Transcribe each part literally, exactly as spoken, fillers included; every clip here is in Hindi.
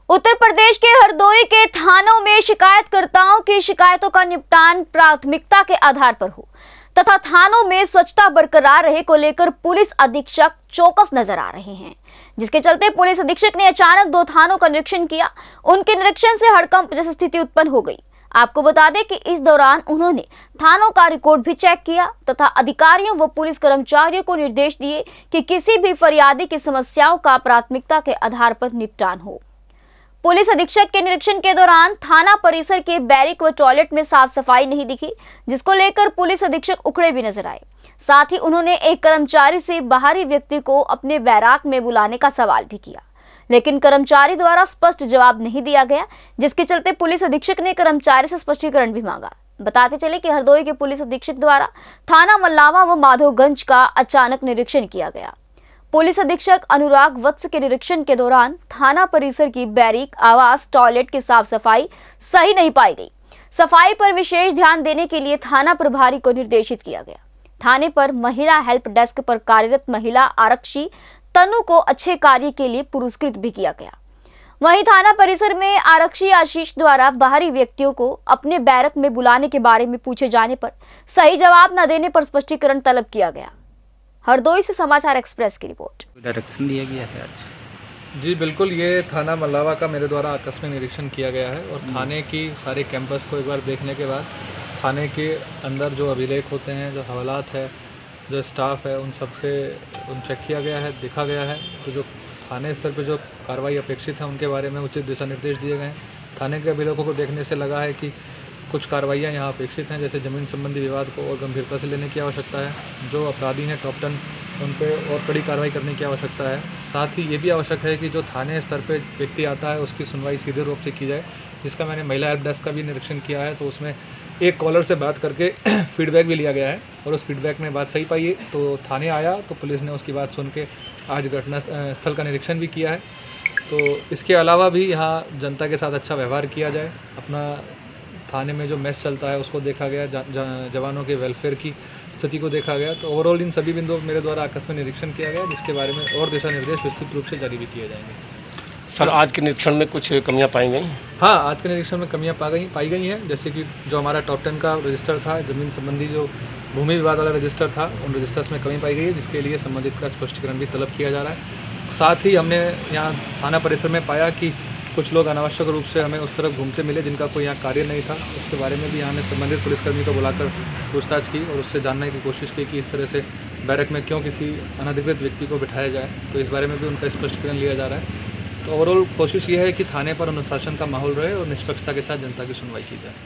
उत्तर प्रदेश के हरदोई के थानों में शिकायतकर्ताओं की शिकायतों का निपटान प्राथमिकता के आधार पर हो तथा थानों में स्वच्छता बरकरार रहे को लेकर पुलिस अधीक्षक चौकस नजर आ रहे हैं, जिसके चलते पुलिस अधीक्षक ने अचानक दो थानों का निरीक्षण किया। उनके निरीक्षण से हड़कंप जैसी स्थिति उत्पन्न हो गई। आपको बता दें कि इस दौरान उन्होंने थानों का रिकॉर्ड भी चेक किया तथा अधिकारियों व पुलिस कर्मचारियों को निर्देश दिए कि किसी भी फरियादी की समस्याओं का प्राथमिकता के आधार पर निपटान हो। पुलिस अधीक्षक के निरीक्षण के दौरान थाना परिसर के बैरिक व टॉयलेट में साफ सफाई नहीं दिखी, जिसको लेकर पुलिस अधीक्षक उखड़े भी नजर आए। साथ ही उन्होंने एक कर्मचारी से बाहरी व्यक्ति को अपने बैराक में बुलाने का सवाल भी किया, लेकिन कर्मचारी द्वारा स्पष्ट जवाब नहीं दिया गया, जिसके चलते पुलिस अधीक्षक ने कर्मचारी से स्पष्टीकरण भी मांगा। बताते चले कि हरदोई के पुलिस अधीक्षक द्वारा थाना मल्लावा व माधोगंज का अचानक निरीक्षण किया गया। पुलिस अधीक्षक अनुराग वत्स के निरीक्षण के दौरान थाना परिसर की बैरिक, आवास, टॉयलेट की साफ सफाई सही नहीं पाई गई। सफाई पर विशेष ध्यान देने के लिए थाना प्रभारी को निर्देशित किया गया। थाने पर महिला हेल्प डेस्क पर कार्यरत महिला आरक्षी तनु को अच्छे कार्य के लिए पुरस्कृत भी किया गया। वहीं थाना परिसर में आरक्षी आशीष द्वारा बाहरी व्यक्तियों को अपने बैरक में बुलाने के बारे में पूछे जाने पर सही जवाब न देने पर स्पष्टीकरण तलब किया गया। हरदोई से समाचार एक्सप्रेस की रिपोर्ट। डायरेक्शन दिया गया है आज। जी बिल्कुल, ये थाना मल्लावा का मेरे द्वारा आकस्मिक निरीक्षण किया गया है और थाने की सारे कैंपस को एक बार देखने के बाद थाने के अंदर जो अभिलेख होते हैं, जो हवालात है, जो स्टाफ है, उन सब से उन चेक किया गया है, देखा गया है। तो जो थाने स्तर पर जो कार्रवाई अपेक्षित है उनके बारे में उचित दिशा निर्देश दिए गए हैं। थाने के अभिलेखों को देखने से लगा है कि कुछ कार्रवाइयाँ यहाँ अपेक्षित हैं, जैसे ज़मीन संबंधी विवाद को और गंभीरता से लेने की आवश्यकता है। जो अपराधी हैं टॉप टेन, उन पर और कड़ी कार्रवाई करने की आवश्यकता है। साथ ही ये भी आवश्यक है कि जो थाने स्तर पर व्यक्ति आता है उसकी सुनवाई सीधे रूप से की जाए, जिसका मैंने महिला हेल्प डेस्क का भी निरीक्षण किया है। तो उसमें एक कॉलर से बात करके फीडबैक भी लिया गया है और उस फीडबैक में बात सही पाई तो थाने आया तो पुलिस ने उसकी बात सुन के आज घटना स्थल का निरीक्षण भी किया है। तो इसके अलावा भी यहाँ जनता के साथ अच्छा व्यवहार किया जाए। अपना थाने में जो मेस चलता है उसको देखा गया, ज, ज, जवानों के वेलफेयर की स्थिति को देखा गया। तो ओवरऑल इन सभी बिंदुओं मेरे द्वारा आकस्मिक निरीक्षण किया गया, जिसके बारे में और दिशा निर्देश विस्तृत रूप से जारी भी किए जाएंगे। सर, आज के निरीक्षण में कुछ कमियां पाई गई? हाँ, आज के निरीक्षण में कमियां पा गई पाई गई हैं, जैसे कि जो हमारा टॉप टेन का रजिस्टर था, ज़मीन संबंधी जो भूमि विवाद वाला रजिस्टर था, उन रजिस्टर्स में कमी पाई गई है, जिसके लिए संबंधित का स्पष्टीकरण भी तलब किया जा रहा है। साथ ही हमने यहाँ थाना परिसर में पाया कि कुछ लोग अनावश्यक रूप से हमें उस तरफ घूमते मिले जिनका कोई यहाँ कार्य नहीं था। उसके बारे में भी यहाँ ने संबंधित पुलिसकर्मी को बुलाकर पूछताछ की और उससे जानने की कोशिश की कि इस तरह से बैरक में क्यों किसी अनधिकृत व्यक्ति को बिठाया जाए। तो इस बारे में भी उनका स्पष्टीकरण लिया जा रहा है। तो ओवरऑल कोशिश ये है कि थाने पर अनुशासन का माहौल रहे और निष्पक्षता के साथ जनता की सुनवाई की जाए।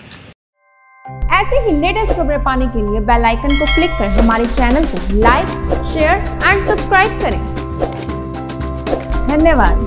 ऐसे ही लेटेस्ट खबरें पाने के लिए बेल आइकन को क्लिक कर हमारे चैनल को लाइक, शेयर एंड सब्सक्राइब करें। धन्यवाद।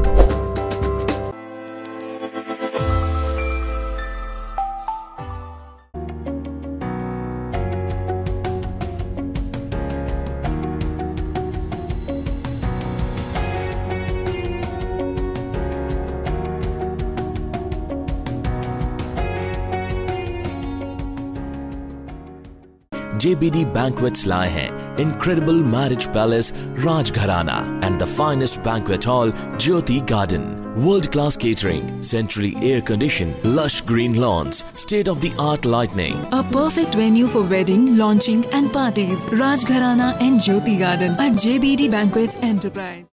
J B D Banquets लाए हैं Incredible Marriage Palace Rajgharana and the finest banquet hall Jyoti Garden. World-class catering, centrally air-conditioned, lush green lawns, state-of-the-art lighting. A perfect venue for wedding, launching and parties. Rajgharana and Jyoti Garden at J B D Banquets Enterprise.